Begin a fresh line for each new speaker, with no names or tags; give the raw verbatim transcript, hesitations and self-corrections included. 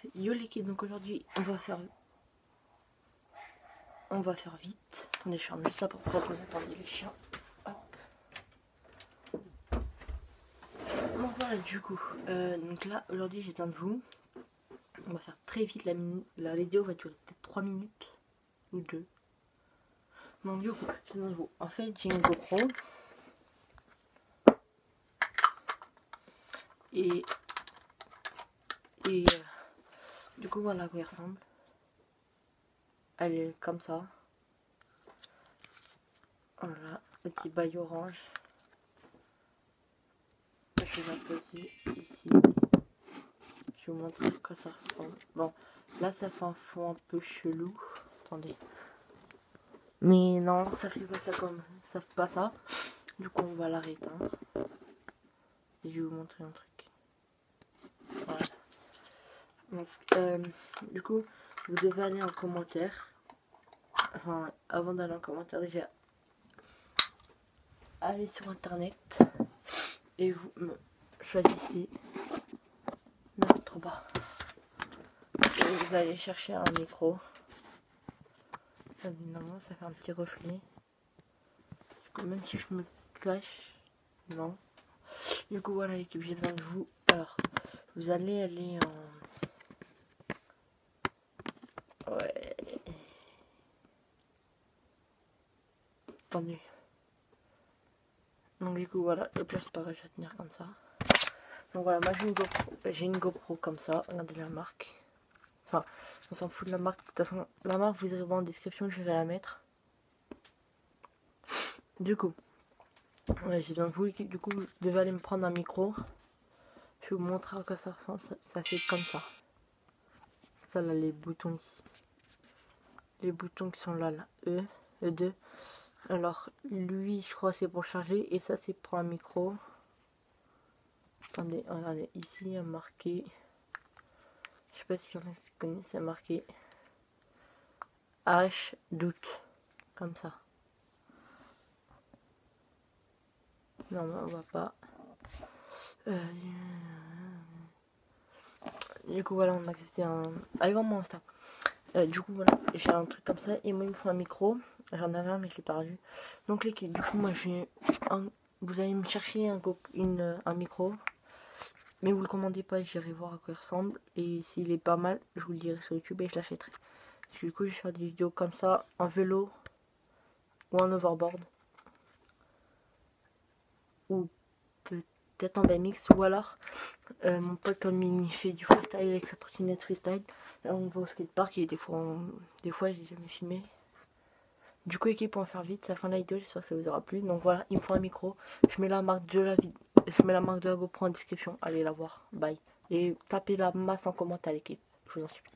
yo l'équipe, donc aujourd'hui on va faire on va faire vite. Attendez, je ferme juste ça pour pas que vous entendiez les chiens. Hop. Donc voilà, du coup euh, donc là aujourd'hui j'ai besoin de vous. On va faire très vite, la, la vidéo va durer peut-être trois minutes ou deux. Donc du coup j'ai besoin de vous. En fait j'ai une GoPro et et euh, du coup voilà à quoi elle ressemble. Elle est comme ça. Voilà, petit bail orange. Je vais la poser ici. Je vais vous montrer quoi ça ressemble. Bon, là ça fait un fond un peu chelou. Attendez. Mais non, ça fait pas ça comme ça fait pas ça. Du coup on va l'arrêter. Et je vais vous montrer un truc. Voilà. Donc, euh, du coup, vous devez aller en commentaire. Enfin, avant d'aller en commentaire, déjà, allez sur internet et vous me choisissez. Non, c'est trop bas. Et vous allez chercher un micro. Normalement, ça fait un petit reflet. Du coup, même si je me cache, non. Du coup, voilà l'équipe, j'ai besoin de vous. Alors, vous allez aller en. Ouais. Attendez. Donc du coup voilà, le pire c'est pas grave, je vais tenir comme ça. Donc voilà, moi j'ai une GoPro, j'ai une GoPro comme ça, regardez la marque. Enfin, on s'en fout de la marque, de toute façon la marque vous irez voir en description, je vais la mettre. Du coup, ouais, j'ai besoin de vous, du coup vous devez aller me prendre un micro. Je vais vous montrer à quoi ça ressemble, ça, ça fait comme ça. Ça là, les boutons ici. Les boutons qui sont là, là, E, E deux. Alors lui je crois c'est pour charger et ça c'est pour un micro. Attendez, regardez, ici il y a marqué, je sais pas si on connaît, c'est marqué H doute, comme ça. Non, non on va pas. Euh, du coup voilà, on m'a accepté un. Allez voir mon Insta. Euh, du coup voilà, j'ai un truc comme ça et moi il me faut un micro. J'en avais un mais je l'ai perdu. Donc l'équipe, du coup moi j'ai un. Vous allez me chercher un, une, un micro. Mais vous le commandez pas, j'irai voir à quoi il ressemble. Et s'il est pas mal, je vous le dirai sur YouTube et je l'achèterai. Du coup, je vais faire des vidéos comme ça, en vélo ou en overboard. Ou peut-être en B M X. Ou alors, euh, mon pote, comme il fait du freestyle avec sa trottinette freestyle, là on va au skatepark et des fois, on... des fois j'ai jamais filmé. Du coup, équipe, on va faire vite, c'est la fin de la vidéo, j'espère que ça vous aura plu. Donc voilà, il me faut un micro. Je mets la marque de la vidéo. Je mets la marque de la GoPro en description. Allez la voir. Bye. Et tapez la masse en commentaire, l'équipe. Je vous en supplie.